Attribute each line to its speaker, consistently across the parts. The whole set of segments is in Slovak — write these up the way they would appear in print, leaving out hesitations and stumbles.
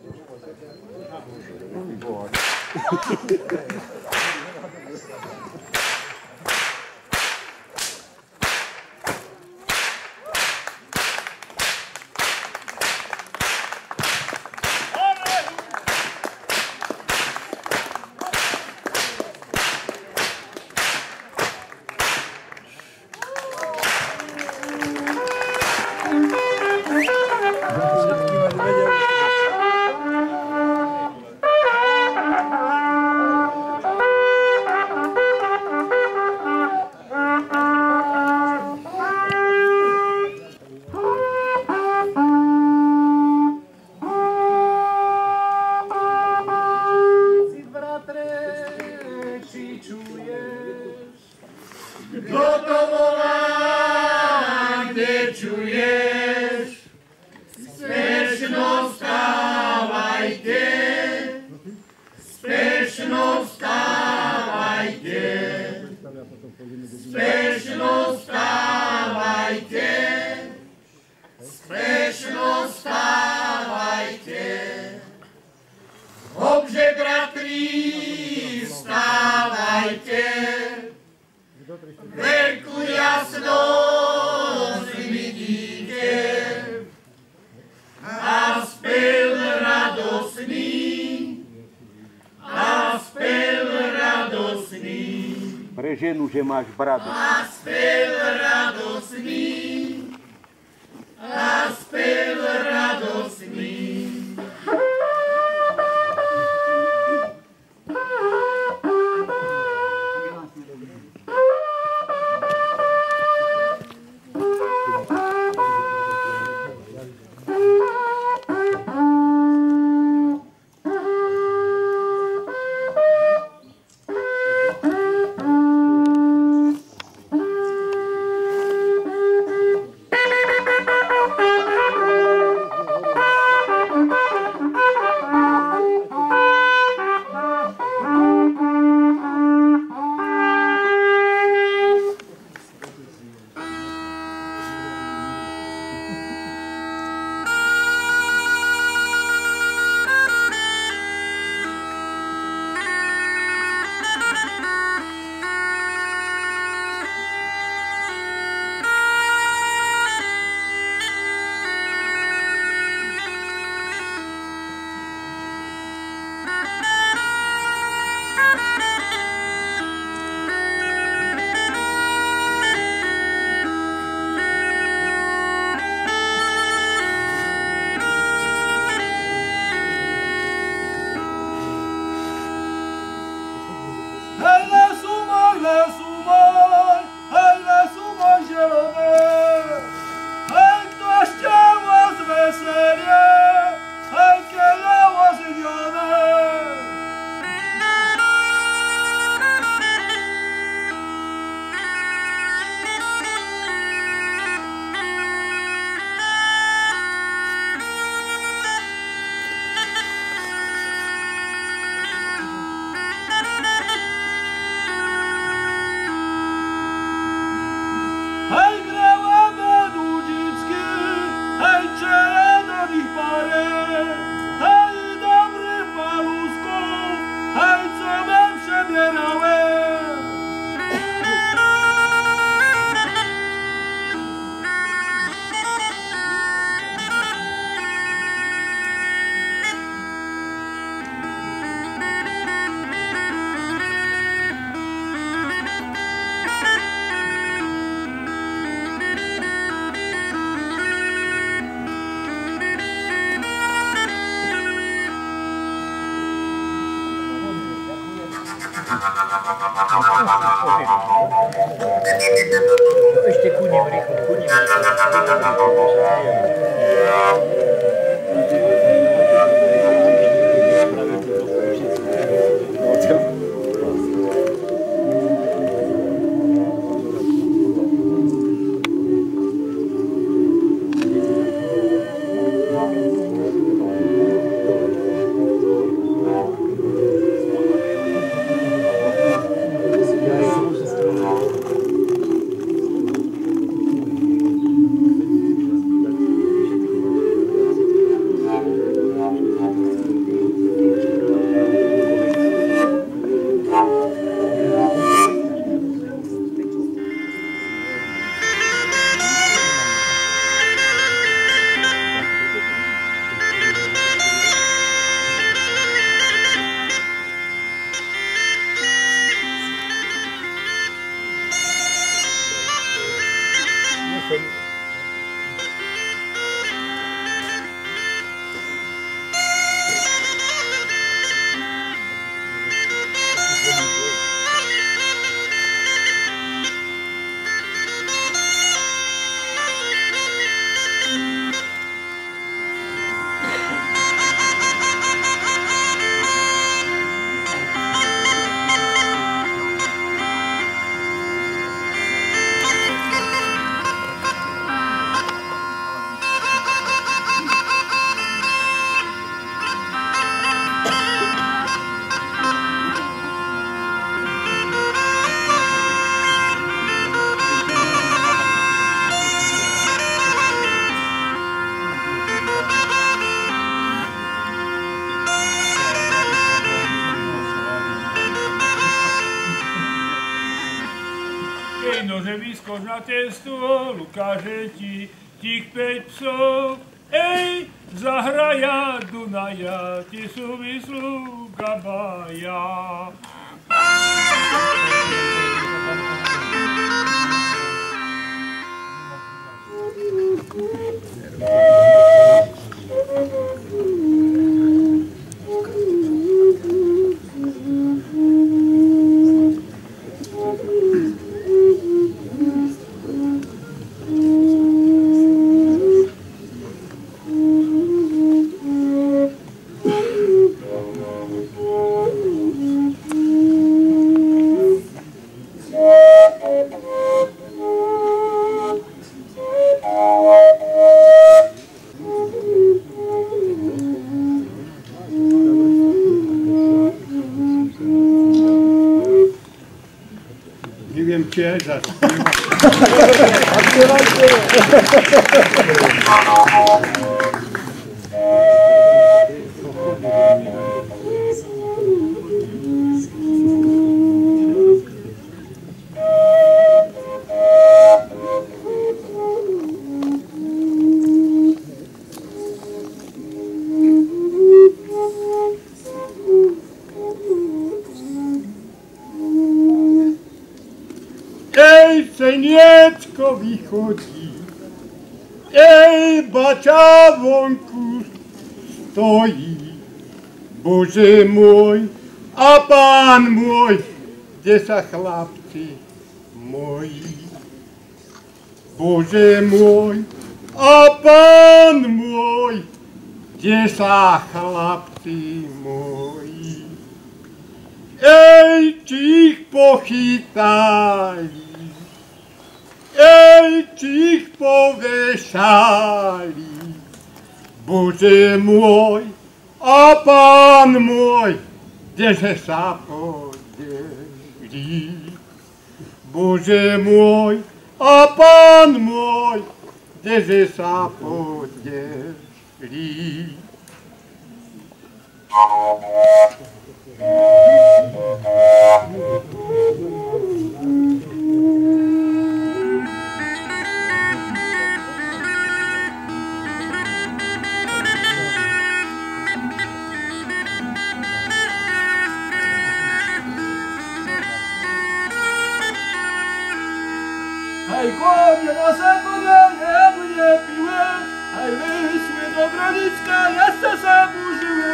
Speaker 1: Pre ženu, že máš bradu.
Speaker 2: A spev radosný, a spev radosný.
Speaker 3: Ešte kuním rýchlo, kuním.
Speaker 4: že vyskoč na ten stôl, ukáže ti tých 5 psov. Ej, zahraja Dunaja, ti sú vyslú gabaja.
Speaker 5: Tiež a Seniecko vychodí, ej, bača vonku stojí. Bože môj a Pán môj, kde sa chlapci moji? Bože môj a Pán môj, kde sa chlapci moji? Ej, či ich pochytali, ej, či ich povešali. Bože môj a Pán môj, kdeže sa podeli? Bože môj a Pán môj, kdeže sa podeli?
Speaker 2: Aj konie na zakonanie mnie piły, aj wyszły do Gronicka, jeszcze zaburzyły.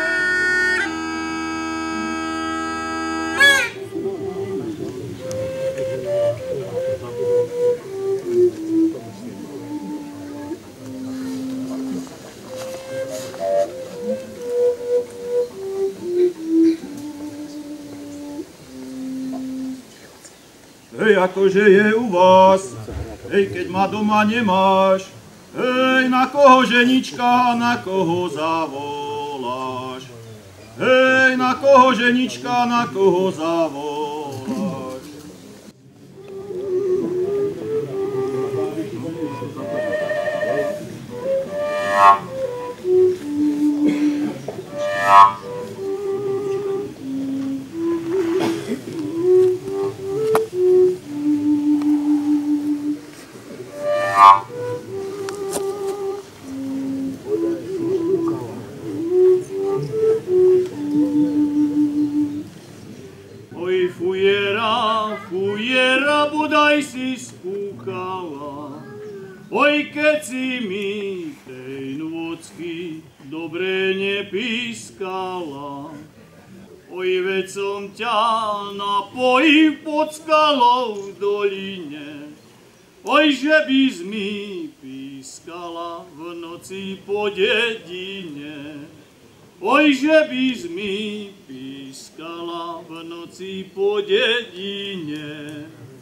Speaker 6: Hej, akože je u vás, hej, keď ma doma nemáš, hej, na koho ženička, na koho zavoláš, hej, na koho ženička, na koho zavoláš. Oj, fujera, bodaj si spúkala, oj, keď si mi tej nôcky dobre nepískala. Oj, veď som ťa napojil pod skalou v doline, oj, že by mi pískala v noci po dedine. Oj, že by mi pískala v noci po dedine.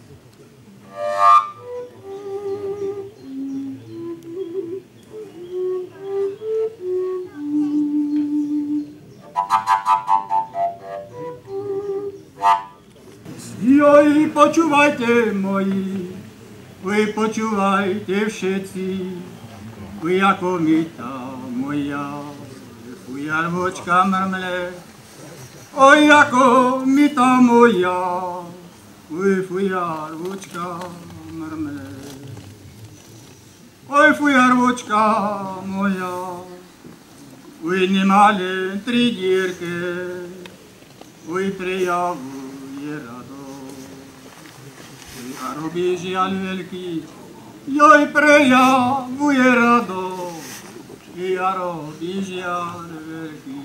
Speaker 7: Joj, počúvajte moji, oj, počúvajte všetci, oj, ako mi tá moja fujarvočka mrmle, oj, ako mi tá moja fujarvočka mrmle. mrmle. Oj, fujarvočka moja, oj, nemale tri dierke, oj, prejavuje radosť. Oj, a robí žiaľ veľký, joj, prejavuje radosť. Ja robí žiaľ veľký.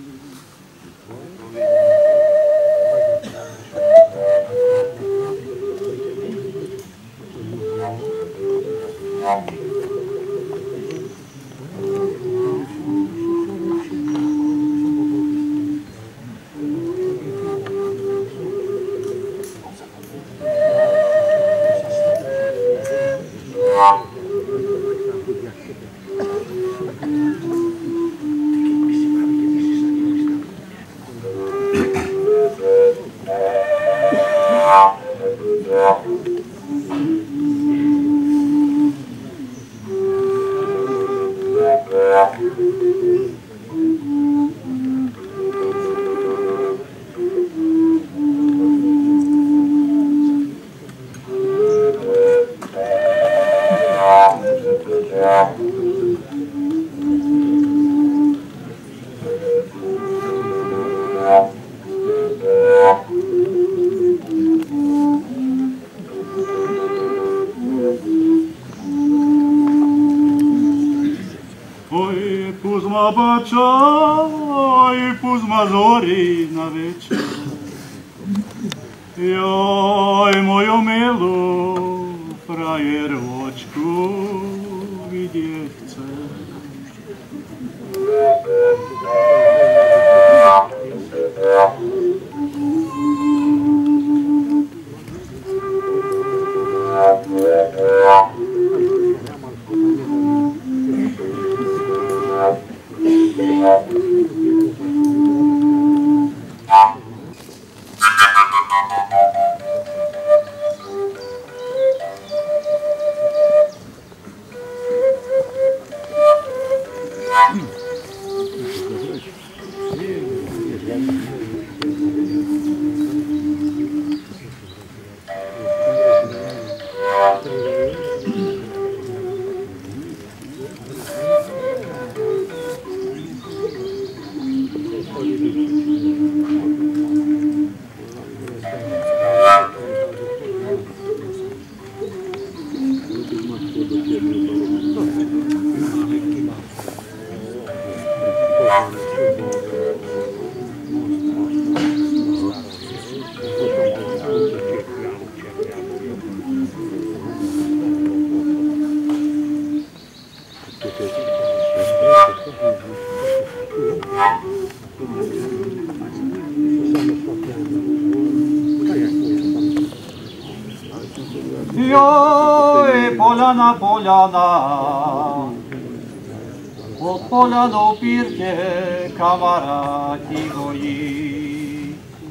Speaker 5: Oj, puzma zori na večer. Joj, moju milu frajeročku vidieť chcem.
Speaker 7: Joj, poľana, poľana, pod poľanou pírte kamaráti moji.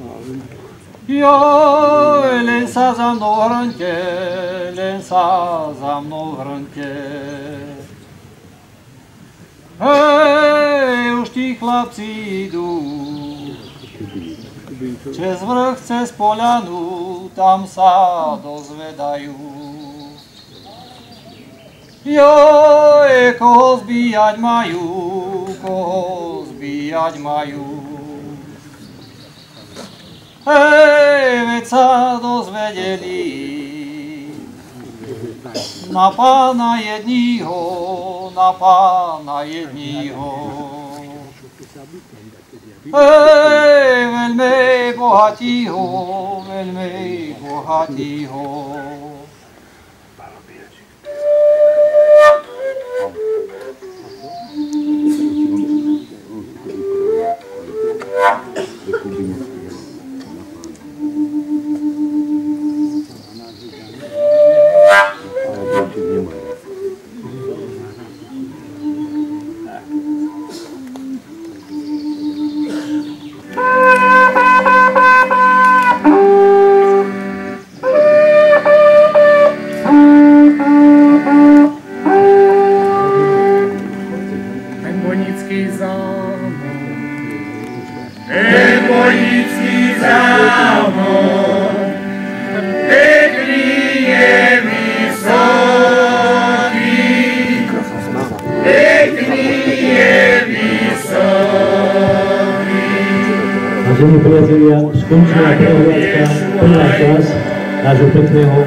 Speaker 7: Joj, len sa za mnou hrnte, len sa za mnou hrnte. Hej, už tí chlapci idú, cez vrch, cez poľanu, tam sa dozvedajú. Joj, koho zbíjať majú, koho zbíjať majú. Hej, veď sa dozvedeli na pána jedního, na pána jedního. Hej, veľmi bohatýho, veľmi bohatýho.
Speaker 2: Pekný je mi
Speaker 8: Vážení priatelia, skončila prehliadka, prvá časť nášho pekného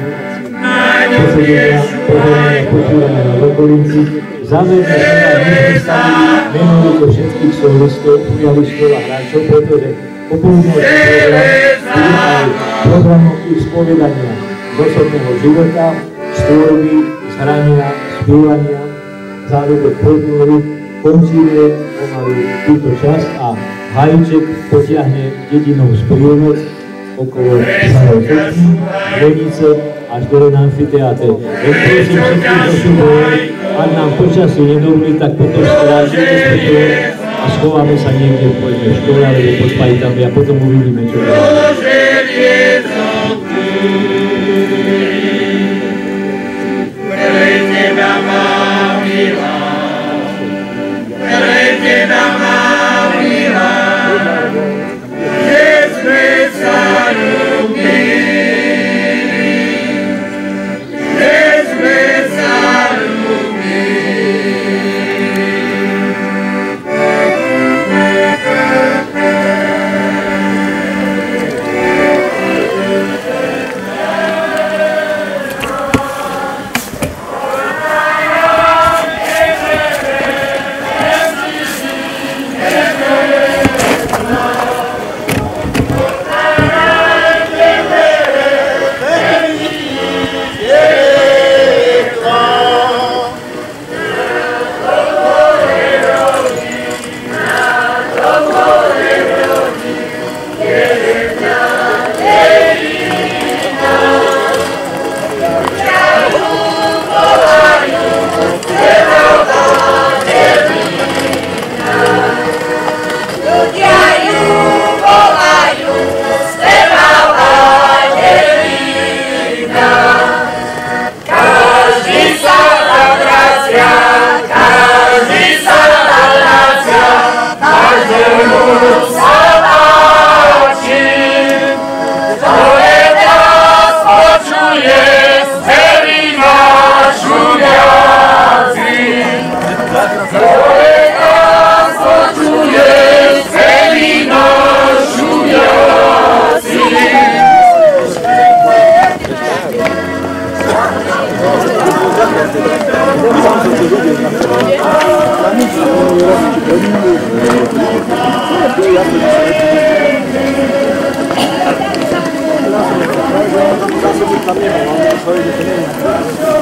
Speaker 8: posedenia, pozorania, počúvania na Vrcholinci. Zámerne sme vám dnes vystavili menovite všetkých solistov, pianistov a hráčov, pretože popoludňový program bude aj programom ich spovedania z osobného života, z tvorby, z hrania, spievania, zároveň folklóry. Končíme pomalu túto časť a Hajíček potiahne dedinou sprievod okolo Starej Fotky, Zvonice až do amfiteátre. Len prosím všetkých do súboje, ak nám počasie nedovolí, tak potom strážime späť a schováme sa niekde, poďme v škole alebo pod pajtami a potom uvidíme, čo dáme.
Speaker 2: Tam nie ma,